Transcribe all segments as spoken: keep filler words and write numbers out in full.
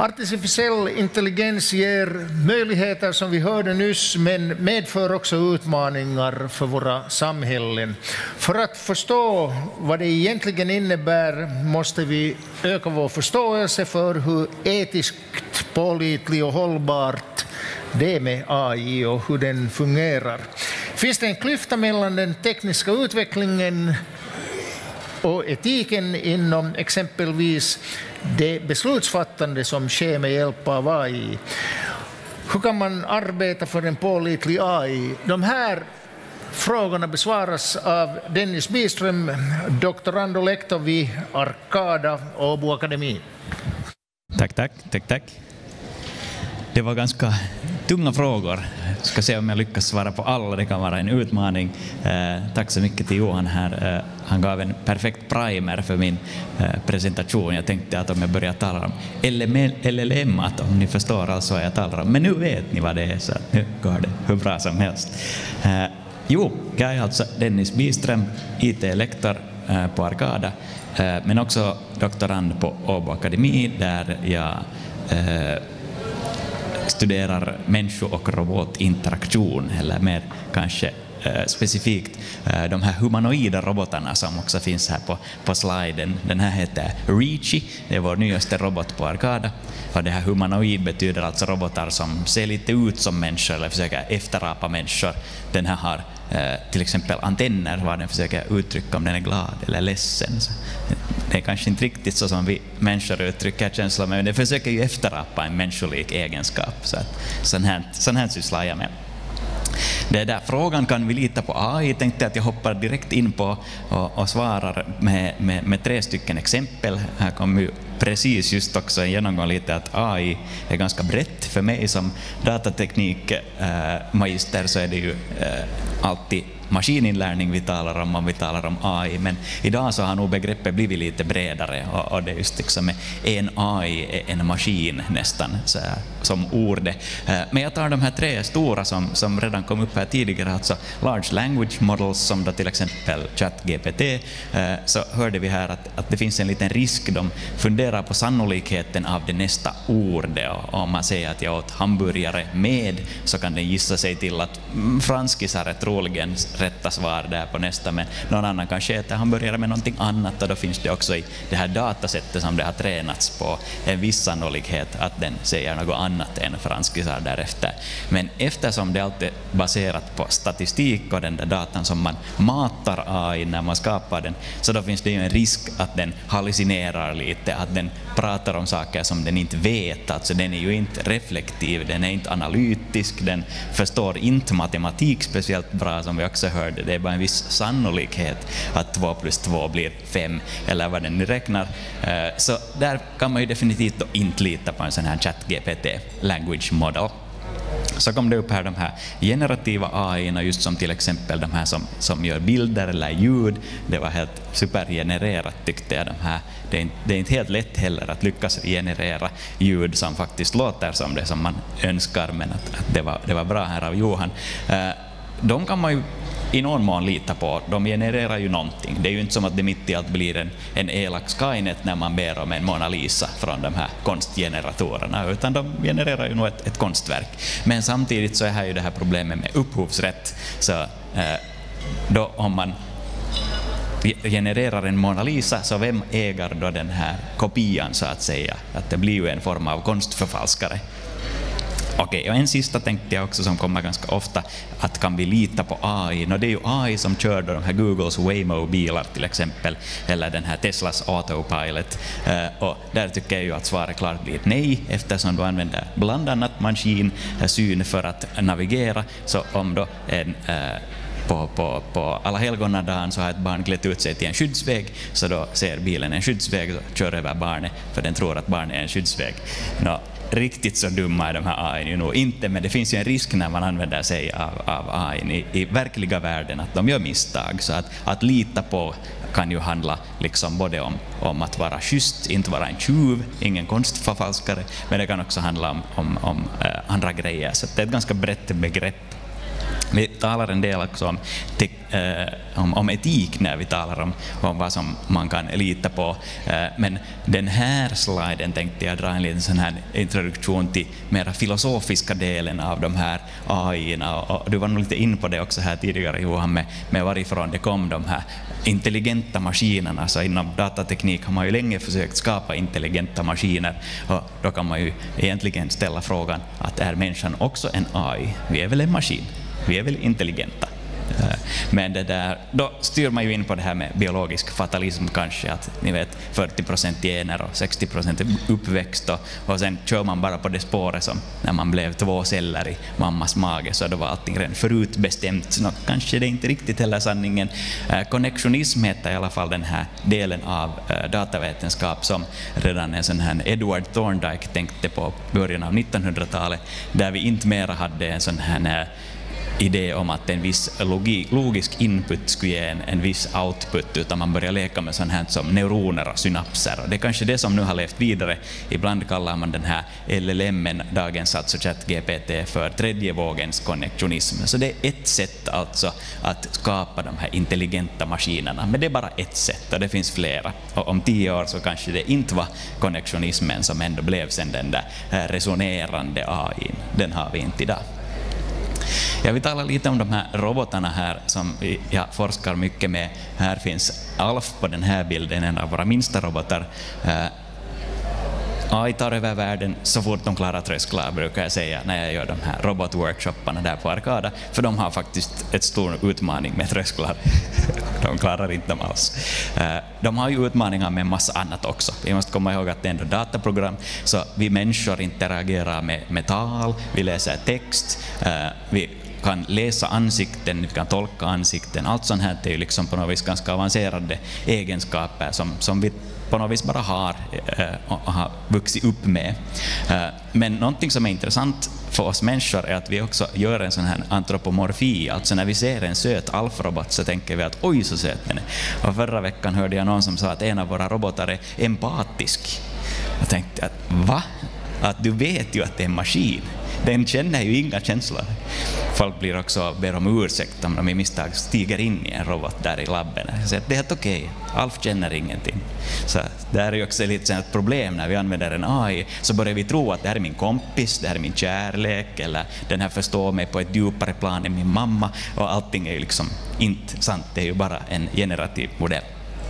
Artificiell intelligens ger möjligheter som vi hörde nyss, men medför också utmaningar för våra samhällen. För att förstå vad det egentligen innebär måste vi öka vår förståelse för hur etiskt, pålitligt och hållbart det är med A I och hur den fungerar. Finns det en klyfta mellan den tekniska utvecklingen och etiken inom exempelvis det beslutsfattande som sker med hjälp av A I? Hur kan man arbeta för en pålitlig A I? De här frågorna besvaras av Dennis Byström, doktorand och lektor vid Arkada Åbo Akademi. Tack, tack, tack, tack. Det var ganska tunga frågor. Jag ska se om jag lyckas svara på alla. Det kan vara en utmaning. Eh, tack så mycket till Johan här. Eh, han gav en perfekt primer för min eh, presentation. Jag tänkte att om jag börjar tala om L L M, att om ni förstår alltså vad jag talar om. Men nu vet ni vad det är, så nu går det hur bra som helst. Eh, jo, jag är alltså Dennis Byström, I T-lektor eh, på Arkada, eh, men också doktorand på Åbo Akademi, där jag eh, studerar människo- och robotinteraktion, eller mer kanske eh, specifikt eh, de här humanoida robotarna som också finns här på, på sliden. Den här heter Reachy, det är vår nyaste robot på Arkada. Och det här humanoid betyder alltså robotar som ser lite ut som människor eller försöker efterapa människor. Den här har eh, till exempel antenner var den försöker uttrycka om den är glad eller ledsen. Så det är kanske inte riktigt så som vi människor uttrycker känslor, men det försöker ju efterapa en människolik egenskap. Så att, sån här, sån här sysslar jag med. Det där frågan, kan vi lita på A I? Tänkte att jag hoppar direkt in på och, och svarar med, med, med tre stycken exempel. Här kommer ju precis just också en genomgång lite att A I är ganska brett. För mig som datateknikmagister så är det ju eh, alltid maskininlärning vi talar om om vi talar om A I, men idag så har nog begreppet blivit lite bredare, och, och det är just liksom en A I, en maskin nästan så här, som ordet. Men jag tar de här tre stora som, som redan kom upp här tidigare, alltså large language models som då till exempel ChatGPT. Så hörde vi här att, att det finns en liten risk, de funderar på sannolikheten av det nästa ordet, och om man säger att jag åt hamburgare med, så kan den gissa sig till att mm, franskisar är troligen rätta svar där på nästa, men någon annan kanske äter hamburgare med någonting annat, och då finns det också i det här datasättet som det har tränats på en viss sannolikhet att den säger något annat än franskisar därefter. Men eftersom det alltid är baserat på statistik och den där datan som man matar A I när man skapar den, så då finns det ju en risk att den hallucinerar lite, att den pratar om saker som den inte vet. Alltså den är ju inte reflektiv, den är inte analytisk, den förstår inte matematik speciellt bra, som vi också hörde. Det är bara en viss sannolikhet att två plus två blir fem, eller vad den nu räknar. Så där kan man ju definitivt inte lita på en sån här ChatGPT language model. Så kom det upp här de här generativa A I-erna, just som till exempel de här som, som gör bilder eller ljud. Det var helt supergenererat tyckte jag. De här. Det, är inte, det är inte helt lätt heller att lyckas generera ljud som faktiskt låter som det som man önskar, men att, att det, var, det var bra här av Johan. De kan man ju i någon mån lita på. De genererar ju någonting. Det är ju inte som att det mitt i allt blir en, en elak Skynet när man ber om en Mona Lisa från de här konstgeneratorerna, utan de genererar ju nog ett, ett konstverk. Men samtidigt så är här ju det här problemet med upphovsrätt. Så eh, då om man genererar en Mona Lisa, så vem äger då den här kopian så att säga? Att det blir ju en form av konstförfalskare. Okej, och en sista tänkte jag också som kommer ganska ofta, att kan vi lita på A I? No, det är ju A I som kör då de här Googles Waymo-bilar till exempel, eller den här Teslas Autopilot. Uh, och där tycker jag ju att svaret klart blir nej, eftersom du använder bland annat maskinsyn för att navigera. Så om då en uh, På, på, på alla helgonadagen så har ett barn klätt ut sig till en skyddsväg, så då ser bilen en skyddsväg och kör över barnet, för den tror att barnet är en skyddsväg. No, riktigt så dumma är de här A I ju nog inte, men det finns ju en risk när man använder sig av, av A I i, i verkliga världen att de gör misstag. Så att, att lita på kan ju handla liksom både om, om att vara schysst, inte vara en tjuv, ingen konstförfalskare, men det kan också handla om, om, om äh, andra grejer. Så det är ett ganska brett begrepp. Vi talar en del också om, te, eh, om, om etik när vi talar om, om vad som man kan lita på. Eh, men den här sliden tänkte jag dra en liten sån här introduktion till mera filosofiska delen av de här A I-erna. Och, och du var nog lite in på det också här tidigare, Johan, med, med varifrån det kom de här intelligenta maskinerna. Så inom datateknik har man ju länge försökt skapa intelligenta maskiner. Och då kan man ju egentligen ställa frågan att är människan också en A I? Vi är väl en maskin? Vi är väl intelligenta. Men det där, då styr man ju in på det här med biologisk fatalism kanske, att ni vet fyrtio procent gener och sextio procent uppväxt och, och sen kör man bara på det spåret som när man blev två celler i mammas mage, så då var allting redan förutbestämt. Så kanske det är inte riktigt heller sanningen. Konnektionism heter i alla fall den här delen av datavetenskap som redan en sån här Edward Thorndike tänkte på början av nittonhundratalet, där vi inte mera hade en sån här idé om att en viss logik, logisk input skulle ge en, en viss output, utan man börjar leka med sånt här som neuroner och synapser. Och det är kanske det som nu har levt vidare. Ibland kallar man den här L L M, dagens alltså ChatGPT, för tredje vågens konnektionism. Så det är ett sätt alltså att skapa de här intelligenta maskinerna. Men det är bara ett sätt och det finns flera. Och om tio år så kanske det inte var konnektionismen som ändå blev sen den där resonerande A I. Den har vi inte idag. Jag vill tala lite om de här robotarna här som jag forskar mycket med. Här finns Alf på den här bilden, en av våra minsta robotar. A I tar över världen så fort de klarar trösklar, brukar jag säga när jag gör de här robotworkshopparna där på Arkada, för de har faktiskt ett stor utmaning med trösklar. De klarar inte dem alls. De har ju utmaningar med en massa annat också. Vi måste komma ihåg att det är ändå dataprogram, så vi människor interagerar med, med tal, vi läser text, vi kan läsa ansikten, vi kan tolka ansikten. Allt sånt här är ju liksom på något vis ganska avancerade egenskaper som, som vi på något vis bara har, äh, har vuxit upp med. Äh, men någonting som är intressant för oss människor är att vi också gör en sån här antropomorfi. Alltså när vi ser en söt alfrobot så tänker vi att oj så söt den är. Och förra veckan hörde jag någon som sa att en av våra robotar är empatisk. Jag tänkte att va? Att du vet ju att det är en maskin. Den känner ju inga känslor. Folk blir också ber om ursäkt om de i misstag stiger in i en robot där i labben. Så det är helt okej. Alf känner ingenting. Så det är ju också lite ett problem när vi använder en A I. Så börjar vi tro att det här är min kompis, det här är min kärlek, eller den här förstår mig på ett djupare plan än min mamma. Och allting är ju liksom inte sant. Det är ju bara en generativ modell.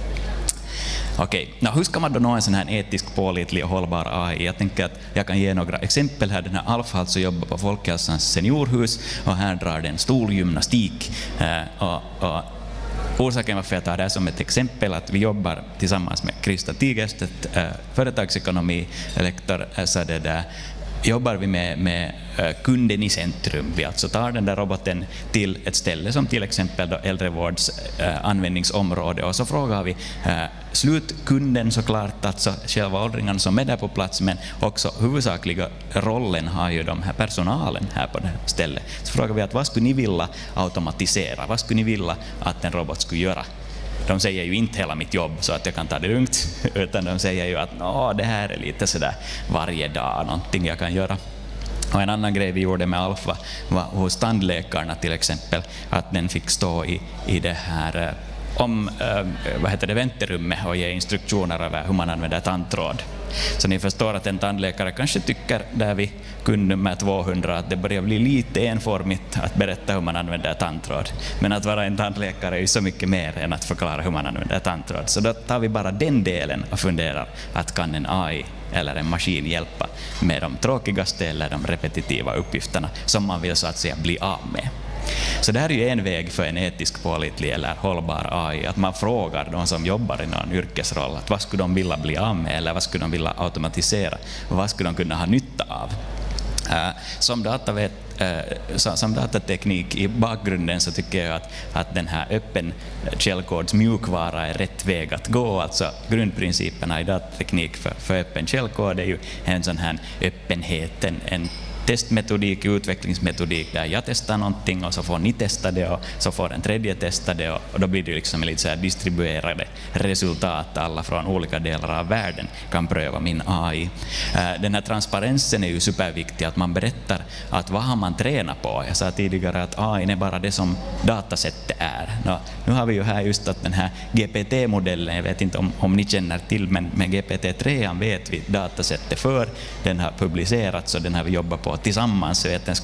Okej, okay. Hur ska man då nå en sån här etisk, pålitlig och hållbar A I? Jag tänker att jag kan ge några exempel här. Den här Alf alltså jobbar på Folkhälsans seniorhus och här drar den stolgymnastik. Eh, och, och orsaken varför jag tar det som ett exempel att vi jobbar tillsammans med Krista Tigerstedt, eh, företagsekonomi, lektor, eh, så det där jobbar vi med, med kunden i centrum. Vi alltså tar den där roboten till ett ställe som till exempel då äldrevårds äh, användningsområde och så frågar vi äh, slutkunden såklart, alltså själva åldringarna som är där på plats, men också huvudsakliga rollen har ju de här personalen här på det här stället. Så frågar vi att vad skulle ni vilja automatisera? Vad skulle ni vilja att en robot skulle göra? De säger ju inte hela mitt jobb så att jag kan ta det lugnt, utan de säger ju att Nå, det här är lite sådär varje dag, någonting jag kan göra. Och en annan grej vi gjorde med Alfa var hos tandläkarna till exempel, att den fick stå i, i det här om vad heter det, vänterummet och ge instruktioner över hur man använder tandtråd. Så ni förstår att en tandläkare kanske tycker där vi kundnummer tvåhundra att det börjar bli lite enformigt att berätta hur man använder tandtråd. Men att vara en tandläkare är ju så mycket mer än att förklara hur man använder tandtråd. Så då tar vi bara den delen och funderar att kan en A I eller en maskin hjälpa med de tråkigaste eller de repetitiva uppgifterna som man vill så att säga bli av med. Så det här är ju en väg för en etisk, pålitlig eller hållbar A I, att man frågar de som jobbar i någon yrkesroll att vad skulle de vilja bli av med eller vad skulle de vilja automatisera och vad skulle de kunna ha nytta av. Uh, som, datavet, uh, som, som datateknik i bakgrunden så tycker jag att, att den här öppen källkods mjukvara är rätt väg att gå. Alltså grundprinciperna i datateknik för, för öppen källkod är ju en sån här öppenhet, en, en testmetodik, utvecklingsmetodik där jag testar någonting och så får ni testa det och så får en tredje testa det och då blir det liksom lite så här distribuerade resultat. Alla från olika delar av världen kan pröva min A I. Den här transparensen är ju superviktig, att man berättar att vad har man tränat på. Jag sa tidigare att A I är bara det som datasättet är. Nå, nu har vi ju här just att den här G P T-modellen, jag vet inte om, om ni känner till, men med G P T tre vet vi datasättet för. Den har publicerats och den har vi jobbat på tillsammans,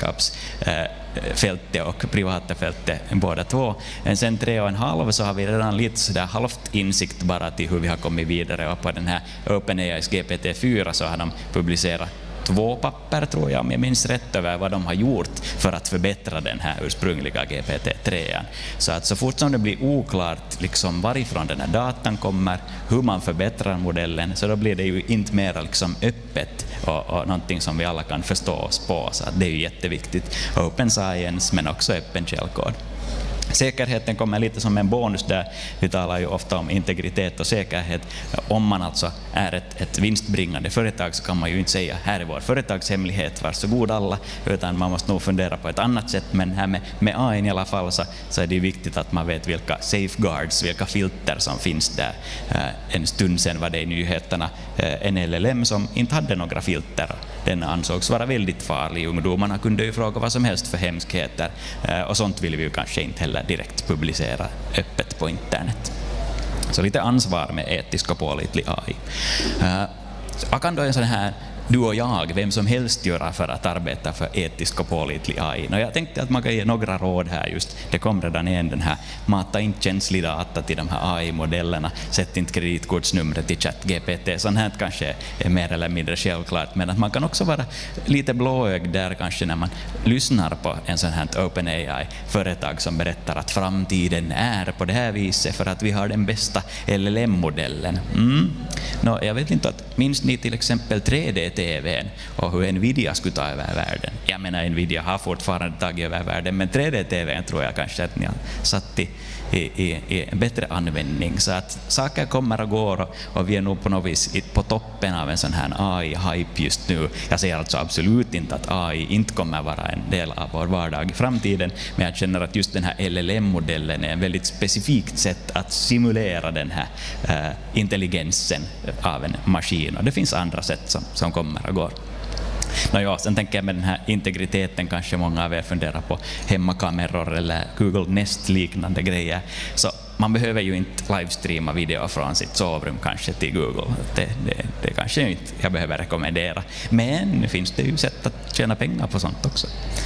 vetenskapsfältet och privata fältet båda två. Sen tre och en halv så har vi redan lite sådär halvt insikt bara till hur vi har kommit vidare, och på den här OpenAIs G P T fyra så har de publicerat två papper, tror jag, om jag minns rätt, över vad de har gjort för att förbättra den här ursprungliga G P T tre. Så att så fort som det blir oklart liksom varifrån den här datan kommer, hur man förbättrar modellen, så då blir det ju inte mer liksom öppet och, och någonting som vi alla kan förstå oss på. Så att det är ju jätteviktigt. Open science, men också öppen källkod. Säkerheten kommer lite som en bonus där. Vi talar ju ofta om integritet och säkerhet. Om man alltså är ett, ett vinstbringande företag så kan man ju inte säga här är vår företagshemlighet, varsågod alla, utan man måste nog fundera på ett annat sätt. Men här med, med A I i alla fall så, så är det viktigt att man vet vilka safeguards, vilka filter som finns där. En stund sedan var det i nyheterna en L L M som inte hade några filter. Den ansågs vara väldigt farlig. Ungdomarna kunde ju fråga vad som helst för hemskheter, och sånt vill vi ju kanske inte heller direkt publicera öppet på internet. Så lite ansvar med etisk och pålitlig A I. Uh, vad kan då en sån här du och jag, vem som helst, göra för att arbeta för etisk och pålitlig A I? Och jag tänkte att man kan ge några råd här just. Det kom redan igen, den här mata inte känslig data till de här A I-modellerna. Sätt inte kreditkortsnumret till ChatGPT. Sånt här kanske är mer eller mindre självklart. Men att man kan också vara lite blåögd där kanske när man lyssnar på en sån här OpenAI-företag som berättar att framtiden är på det här viset för att vi har den bästa L L M-modellen. Mm. No, jag vet inte, att minns ni till exempel tre D-T V:n och hur Nvidia skulle ta över världen? Jag menar, Nvidia har fortfarande tagit över världen, men tre D-T V:n tror jag kanske att ni har satt i, i, i en bättre användning. Så att saker kommer och går, och, och vi är nog på något vis på toppen av en sån här A I-hype just nu. Jag säger alltså absolut inte att A I inte kommer vara en del av vår vardag i framtiden, men jag känner att just den här L L M-modellen är en väldigt specifikt sätt att simulera den här äh, intelligensen av en maskin, och det finns andra sätt som, som kommer och går. Nåja, sen tänker jag med den här integriteten, kanske många av er funderar på hemmakameror eller Google Nest-liknande grejer, så man behöver ju inte livestreama video från sitt sovrum kanske till Google. Det, det, det kanske inte jag behöver rekommendera, men nu finns det ju sätt att tjäna pengar på sånt också.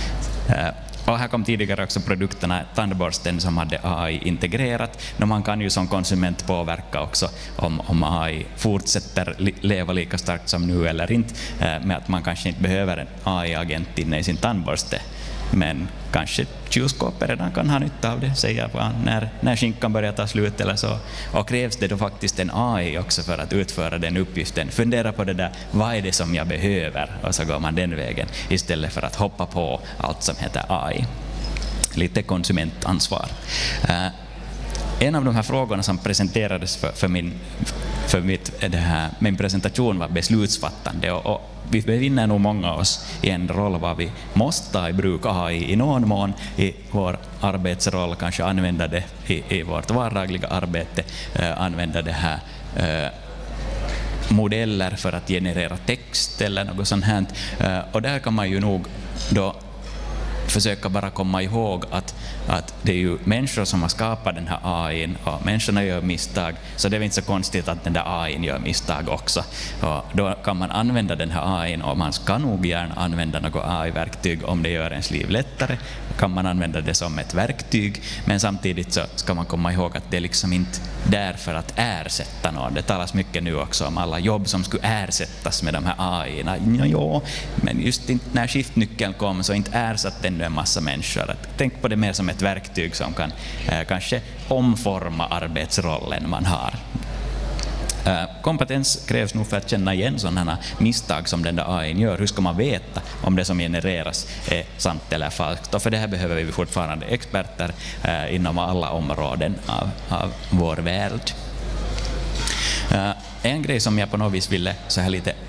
Och här kom tidigare också produkterna, tandborsten som hade A I integrerat. Men man kan ju som konsument påverka också om, om A I fortsätter li, leva lika starkt som nu eller inte, med att man kanske inte behöver en A I-agent inne i sin tandborste. Men kanske kylskåpet redan kan ha nytta av det, säger jag, när, när skinkan börjar ta slut eller så. Och krävs det då faktiskt en A I också för att utföra den uppgiften? Fundera på det där, vad är det som jag behöver? Och så går man den vägen istället för att hoppa på allt som heter A I. Lite konsumentansvar. Uh, en av de här frågorna som presenterades för, för, min, för mitt, det här, min presentation var beslutsfattande. Och, och vi befinner nog många av oss i en roll var vi måste ta i bruk A I i någon mån i vår arbetsroll, kanske använda det i, i vårt vardagliga arbete, eh, använda det här eh, modeller för att generera text eller något sånt här. Eh, och där kan man ju nog då försöka bara komma ihåg att, att det är ju människor som har skapat den här A I:n, och människorna gör misstag, så det är inte så konstigt att den där A I:n gör misstag också. Och då kan man använda den här A I:n, och man ska nog gärna använda något A I-verktyg om det gör ens liv lättare. Kan man använda det som ett verktyg, men samtidigt så ska man komma ihåg att det är liksom inte där för att ersätta någon. Det talas mycket nu också om alla jobb som skulle ersättas med de här A I:na. Ja, men just inte när skiftnyckeln kom så inte ersatt den en massa människor. Tänk på det mer som ett verktyg som kan eh, kanske omforma arbetsrollen man har. Eh, kompetens krävs nog för att känna igen sådana misstag som den där A I:n gör. Hur ska man veta om det som genereras är sant eller falskt? Och för det här behöver vi fortfarande experter eh, inom alla områden av, av vår värld. Eh, en grej som jag på något vis ville så här lite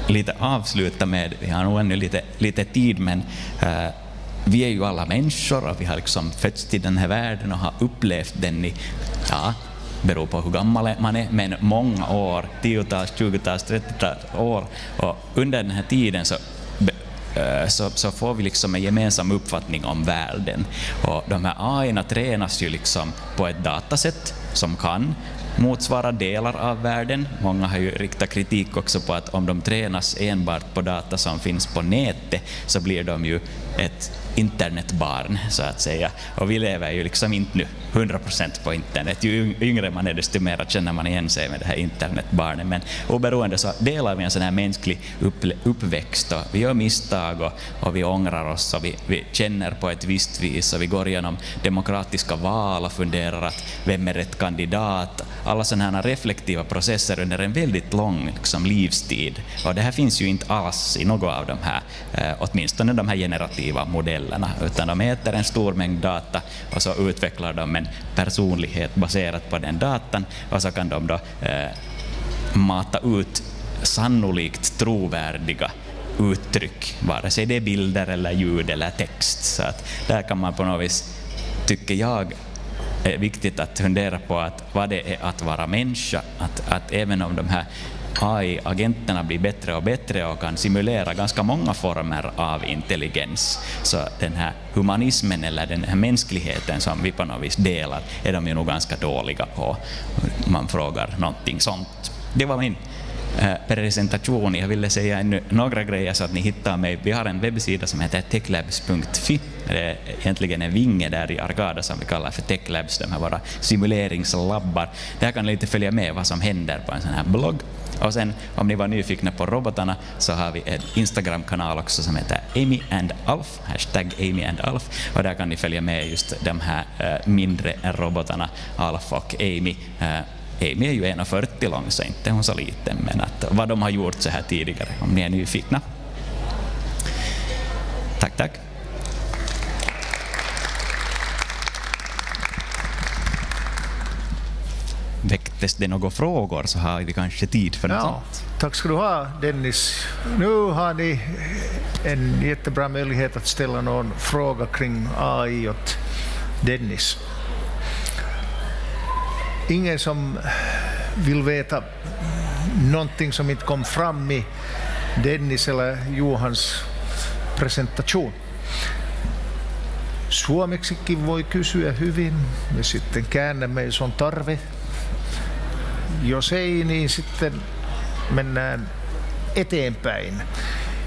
lite avsluta med, vi har nog ännu lite, lite tid, men uh, vi är ju alla människor och vi har liksom fötts till den här världen och har upplevt den i, ja, beror på hur gammal man är, men många år, tiotals, tjugotals, trettiotals år, och under den här tiden så Så, så får vi liksom en gemensam uppfattning om världen. Och de här A I-erna tränas ju liksom på ett datasätt som kan motsvara delar av världen. Många har ju riktat kritik också på att om de tränas enbart på data som finns på nätet så blir de ju ett internetbarn, så att säga. Och vi lever ju liksom inte nu hundra procent på internet. Ju yngre man är, desto mer känner man igen sig med det här internetbarnet. Men oberoende så delar vi en sån här mänsklig uppväxt, och vi gör misstag och, och vi ångrar oss och vi, vi känner på ett visst vis, och vi går igenom demokratiska val och funderar att vem är rätt kandidat. Alla sådana här reflektiva processer under en väldigt lång liksom, livstid. Och det här finns ju inte alls i något av de här, eh, åtminstone de här generativa modellerna, utan de äter en stor mängd data och så utvecklar de en personlighet baserat på den datan, och så kan de då eh, mata ut sannolikt trovärdiga uttryck, vare sig det är bilder eller ljud eller text. Så att där kan man på något vis, tycker jag, är viktigt att fundera på att vad det är att vara människa, att, att även om de här A I-agenterna blir bättre och bättre och kan simulera ganska många former av intelligens, så den här humanismen eller den här mänskligheten som vi på något vis delar är de ju nog ganska dåliga på. Man frågar någonting sånt. Det var min eh, presentation. Jag ville säga ännu några grejer så att ni hittar mig. Vi har en webbsida som heter techlabs punkt fi. Det är egentligen en vinge där i Argada som vi kallar för techlabs, de här våra simuleringslabbar. Där kan ni lite följa med vad som händer på en sån här blogg. Och sen om ni var nyfikna på robotarna så har vi en Instagram-kanal också som heter Amy and Alf, hashtag Amy and Alf, och där kan ni följa med just de här äh, mindre robotarna Alf och Amy. Äh, Amy är ju en komma fyrtio lång, så inte hon så liten, men att vad de har gjort så här tidigare, om ni är nyfikna. Tack, tack. Väcktes det några frågor så har vi kanske tid för något ja, sånt. Tack ska du ha, Dennis. Nu har ni en jättebra möjlighet att ställa någon fråga kring A I åt Dennis. Ingen som vill veta någonting som inte kom fram i Dennis eller Johans presentation. Suomeksikin voi kysyä hyvin, ja sitten käännämme, jos on tarve. Jos ei, niin sitten mennään eteenpäin.